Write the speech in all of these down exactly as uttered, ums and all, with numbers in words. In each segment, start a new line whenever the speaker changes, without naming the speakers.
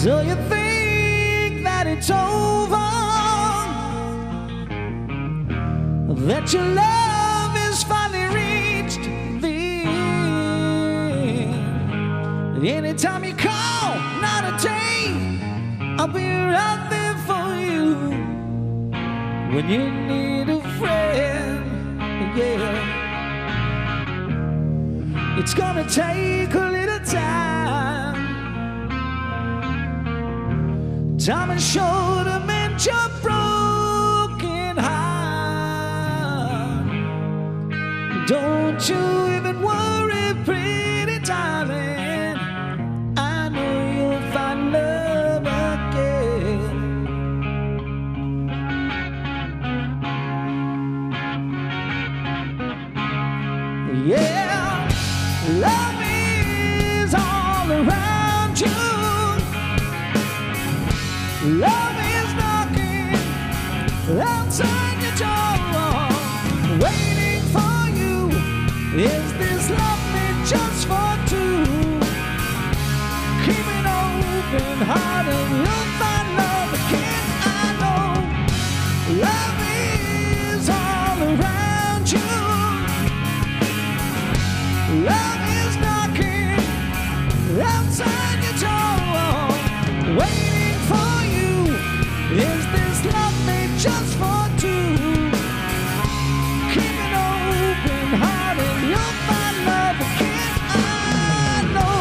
So you think that it's over, that your love is finally reached the end. Anytime you call, not a day, I'll be right there for you when you need a friend, yeah. It's gonna take a little time. Time is sure to mend your broken heart. Don't you even worry, pretty darling. I know you'll find love again. Yeah, love is all around you. Love is knocking outside your door, waiting for you. Is this love meant just for two? Keep an open heart and you'll find love again. I know love is all around you. Love is knocking outside your door, waiting for you. Is this love made just for two? Keep an open heart and you'll find love again. I know.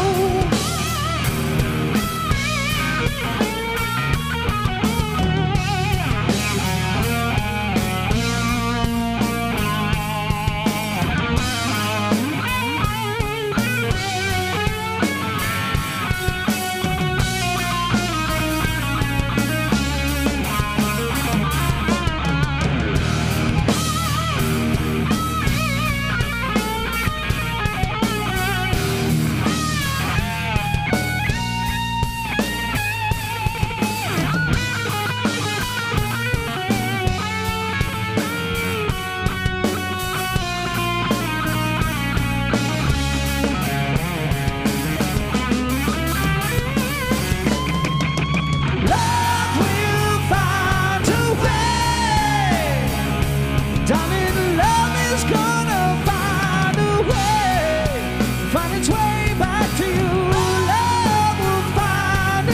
Darling, love is gonna find a way, find its way back to you. Love will find a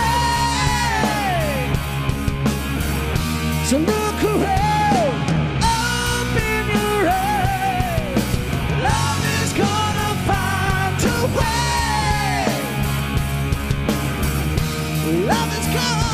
way. So look around, open your eyes. Love is gonna find a way. Love is gonna